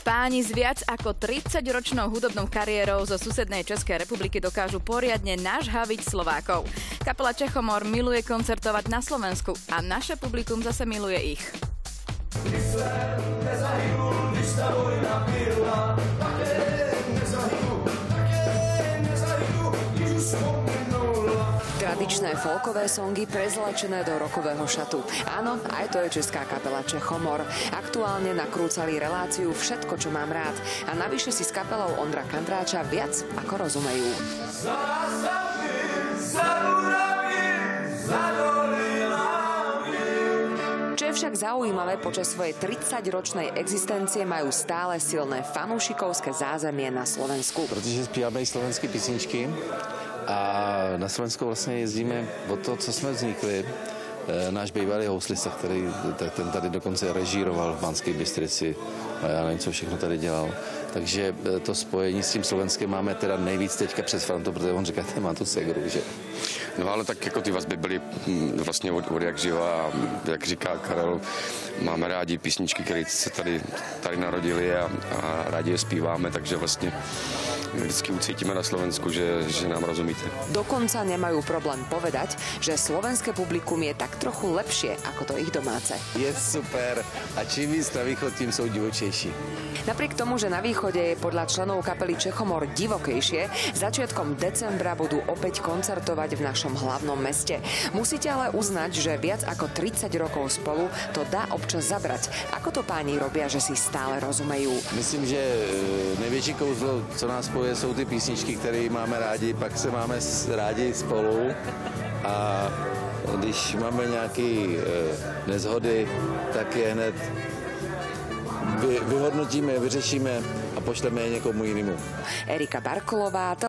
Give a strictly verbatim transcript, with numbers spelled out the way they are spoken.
Páni s viac ako tridsaťročnou hudobnou kariérou zo susednej Českej republiky dokážu poriadne nažhaviť Slovákov. Kapela Čechomor miluje koncertovať na Slovensku a naše publikum zase miluje ich. Tradičné folkové songy prezlačené do rokového šatu. Áno, aj to je česká kapela Čechomor. Aktuálne nakrúcali reláciu Všetko, čo mám rád. A navyše si s kapelou Ondra Kandráča viac ako rozumejú. Čo je však zaujímavé, počas svojej tridsaťročnej existencie majú stále silné fanúšikovské zázemie na Slovensku. Protože zpíváme i slovenské písničky a na Slovensku vlastně jezdíme o to, co jsme vznikli. Náš bývalý houslista, který ten tady dokonce režíroval v Banské Bystrici a já nevím, co všechno tady dělal. Takže to spojení s tím Slovenskem máme teda nejvíc teďka přes Frantu, protože on říká, že má tu segru, že? No ale tak jako ty vazby byly vlastně od, od jak živa a jak říká Karel, máme rádi písničky, které se tady, tady narodily a, a rádi je zpíváme, takže vlastně vždycky ucítime na Slovensku, že, že nám rozumíte. Dokonca nemajú problém povedať, že slovenské publikum je tak trochu lepšie ako to ich domáce. Je super a čím víc na východ, tím jsou divočejší. Napriek tomu, že na východe je podľa členov kapely Čechomor divokejšie, začiatkom decembra budú opäť koncertovať v našom hlavnom meste. Musíte ale uznať, že viac ako tridsať rokov spolu to dá občas zabrať. Ako to páni robia, že si stále rozumejú? Myslím, že největší kouzlo, co nás spoje, jsou ty písničky, které máme rádi, pak se máme rádi spolu a když máme nějaké nezhody, tak je hned vy, vyhodnotíme, vyřešíme a pošleme je někomu jinému. Erika Barkolová,